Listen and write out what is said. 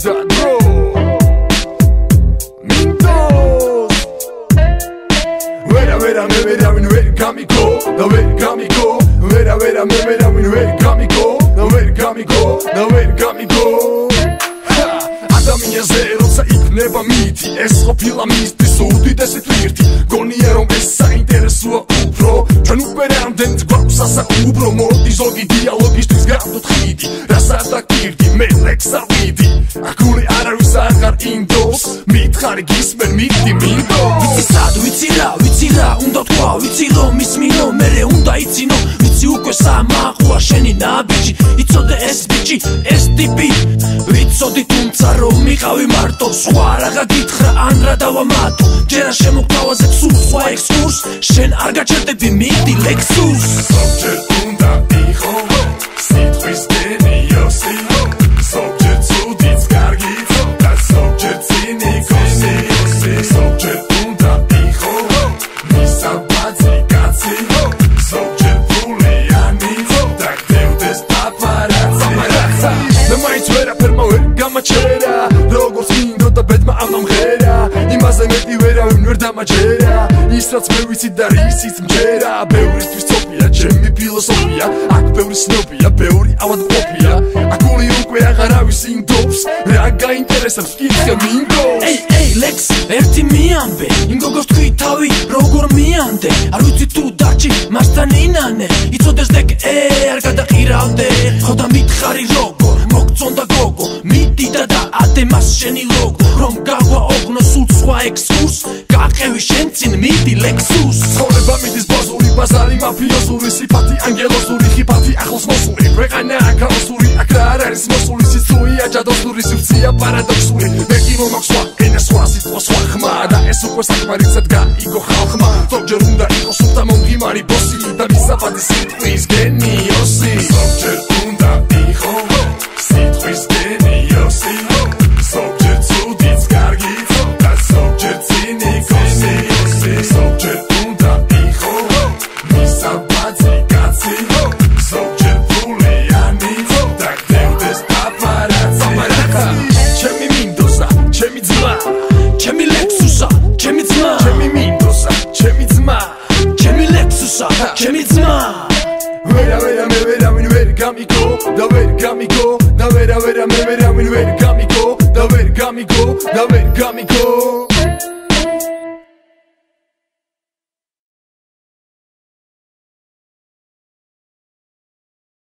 that bro Mintos Vera vera me vera min ver kamiko Da ver kamiko Vera vera me vera min ver kamiko Da ver kamiko Da ver kamiko Adamia roca იქნება მითი ეს ყოფილა მისთვის უდიდესი ტვირთი გონია რომ ეს საინტერესოა უფრო ჩვენ უკვე რამდენიც გვაქვს სასაუბრო მოდი ზოგი დიალოგისთვის გავდოთ ხიდი რასაც დაგირდი მე ლექსავიდი აქული არავის აღარ ინდოს მითხარი გისმენ მიგდი მინდო ვიცი სად ვიცი რა უნდა თქვა ვიცი რომ ისმინო მერე უნდა იცინო ვიცი უკვე სამაყურა შენი ნაბიჯი იცოდე ეს ბიჭი ეს ტიპი ვიცოდი თუმცა რომ მიყავი მარტო სხვა რაღა გითხრა ან რა დავამატო ჯერა შემოგვთავაზებ სულ სხვა ექსკურს შენ არ გაჩერდები მიგდი ლექსუს ზოგჯერ უნდა იყო სიტყვის გენიოსი ზოგჯერ ცუდიც კარგიც და ზოგჯერ ცინიკოსი ზოგჯერ უნდა იყო მისაბაძი კაცი ზოგჯერ ფულიანი და გდევდეს პაპარაცი და მაინც ვერაფერმა ვერ გამაჩერა როგორც მინდოდა ბედმა ამამღერა იმაზე მეტი ვერავინ ვერ დამაჯერა ის რაც მე ვიცი და რისიც მჯერა ბევრისთვის წოფია ჩემი ფილოსოფია აქ ბევრი სნობია ბევრი ავადმყოფია აქული უკვე აღარავის ინდობს რა გაინტერესებს კითხე მინდოს ეი ლექს ერთი მიამბე იმ გოგოს თქვი თავი როგორ მიამდე არ ვიცი თუ დაჭი მასთან ინანე იცოდეს დეკ არ გადაყირავდე ხო და მითხარი როგორ მოგწონდა გოგო მიდი და დაადე მას შენი ლოგო რომ გავაოგნო სულ სხვა ექსკურს გაყევი შენ წინ მიდი ლექსუს ცხოვრება მიდის ბაზური ბაზარი მაფიოზური სიფათი ანგელოზური ხიფათი ახლოს მოსული ქვეყანა ქაოსური აქ რა არ არის მოსული სიცოია ჯადოსნური სივრცეა პარადოქსული მე კი მომაქვს ენა სხვა სიტყვა სხვა ხმა და ეს უკვე საკმარისად გაიგო ხალხმა ზოგჯერ უნდა იყოს სულთა მომღიმარი ბოსი და მისაბაძი სიტყვის გენიოსი ზოგჯერ უნდა იყოს სიტყვის გენიოსი ზოგჯერ ცუდიც კარგიც და ზოგჯერ ცინიკოსი ზოგჯერ უნდა იყოს მისაბაძი კაცი ზოგჯერ ფულიანი და გდევდეს პაპარაცი ჩემი მინდოსა ჩემი ძმა ჩემი ლექსუსა ჩემი ძმა ჩემი მინდოსა ჩემი ძმა ჩემი ლექსუსა ჩემი ძმა vera vera me vera min ver kamiko da ver kamiko da vera vera me vera min ver kamiko da ver kamiko